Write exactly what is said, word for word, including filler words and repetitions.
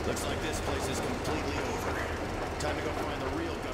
Looks like this place is completely over. Time to go find the real